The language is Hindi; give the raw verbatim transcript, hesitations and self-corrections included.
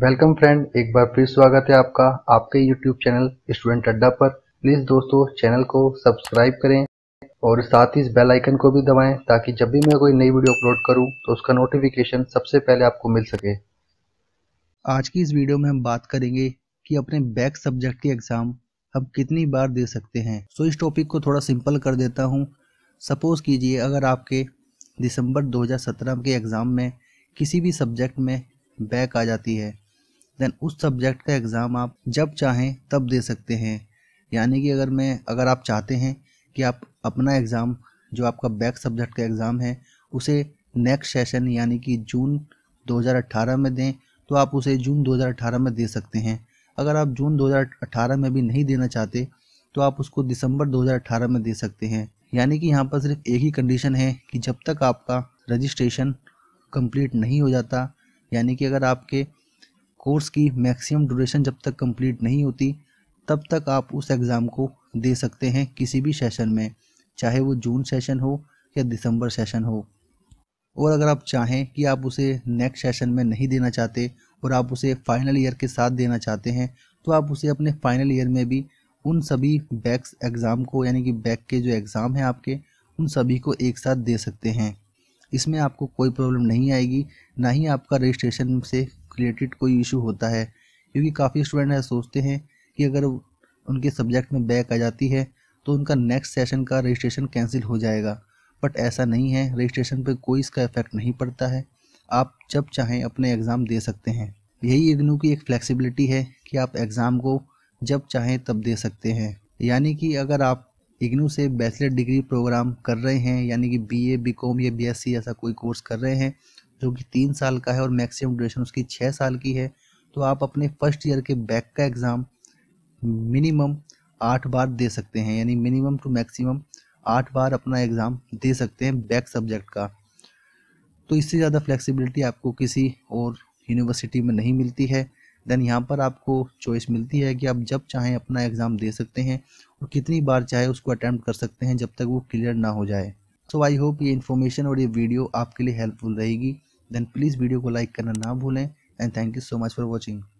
वेलकम फ्रेंड, एक बार फिर स्वागत है आपका आपके यूट्यूब चैनल स्टूडेंट अड्डा पर। प्लीज़ दोस्तों चैनल को सब्सक्राइब करें और साथ ही इस बेल आइकन को भी दबाएं ताकि जब भी मैं कोई नई वीडियो अपलोड करूं तो उसका नोटिफिकेशन सबसे पहले आपको मिल सके। आज की इस वीडियो में हम बात करेंगे कि अपने बैक सब्जेक्ट के एग्ज़ाम हम कितनी बार दे सकते हैं। सो इस टॉपिक को थोड़ा सिंपल कर देता हूँ। सपोज़ कीजिए अगर आपके दिसंबर दो हज़ार सत्रह के एग्ज़ाम में किसी भी सब्जेक्ट में बैक आ जाती है, देन उस सब्जेक्ट का एग्ज़ाम आप जब चाहें तब दे सकते हैं। यानी कि अगर मैं अगर आप चाहते हैं कि आप अपना एग्ज़ाम जो आपका बैक सब्जेक्ट का एग्ज़ाम है उसे नेक्स्ट सेशन यानी कि जून दो हज़ार अठारह में दें, तो आप उसे जून दो हज़ार अठारह में दे सकते हैं। अगर आप जून दो हज़ार अठारह में भी नहीं देना चाहते तो आप उसको दिसंबर दो हज़ार अठारह में दे सकते हैं। यानी कि यहाँ पर सिर्फ एक ही कंडीशन है कि जब तक आपका रजिस्ट्रेशन कंप्लीट नहीं हो जाता, यानी कि अगर आपके कोर्स की मैक्सिमम ड्यूरेशन जब तक कंप्लीट नहीं होती तब तक आप उस एग्ज़ाम को दे सकते हैं किसी भी सेशन में, चाहे वो जून सेशन हो या दिसंबर सेशन हो। और अगर आप चाहें कि आप उसे नेक्स्ट सेशन में नहीं देना चाहते और आप उसे फाइनल ईयर के साथ देना चाहते हैं, तो आप उसे अपने फाइनल ईयर में भी उन सभी बैक एग्ज़ाम को यानी कि बैक के जो एग्ज़ाम हैं आपके उन सभी को एक साथ दे सकते हैं। इसमें आपको कोई प्रॉब्लम नहीं आएगी, ना ही आपका रजिस्ट्रेशन से रिलेटेड कोई इशू होता है। क्योंकि काफ़ी स्टूडेंट ऐसे सोचते हैं कि अगर उनके सब्जेक्ट में बैक आ जाती है तो उनका नेक्स्ट सेशन का रजिस्ट्रेशन कैंसिल हो जाएगा, बट ऐसा नहीं है। रजिस्ट्रेशन पे कोई इसका इफेक्ट नहीं पड़ता है। आप जब चाहें अपने एग्ज़ाम दे सकते हैं। यही इग्नू की एक फ्लेक्सिबिलिटी है कि आप एग्ज़ाम को जब चाहें तब दे सकते हैं। यानी कि अगर आप इग्नू से बैचलर डिग्री प्रोग्राम कर रहे हैं, यानी कि बीए, बीकॉम या बीएससी ऐसा कोई कोर्स कर रहे हैं जो कि तीन साल का है और मैक्सिमम ड्यूरेशन उसकी छः साल की है, तो आप अपने फर्स्ट ईयर के बैक का एग्ज़ाम मिनिमम आठ बार दे सकते हैं। यानी मिनिमम टू मैक्सिमम आठ बार अपना एग्ज़ाम दे सकते हैं बैक सब्जेक्ट का। तो इससे ज़्यादा फ्लेक्सिबिलिटी आपको किसी और यूनिवर्सिटी में नहीं मिलती है। देन यहाँ पर आपको चॉइस मिलती है कि आप जब चाहें अपना एग्ज़ाम दे सकते हैं और कितनी बार चाहे उसको अटैम्प्ट कर सकते हैं जब तक वो क्लियर ना हो जाए। सो आई होप ये इन्फॉर्मेशन और ये वीडियो आपके लिए हेल्पफुल रहेगी। देन प्लीज़ वीडियो को लाइक करना ना भूलें and thank you so much for watching.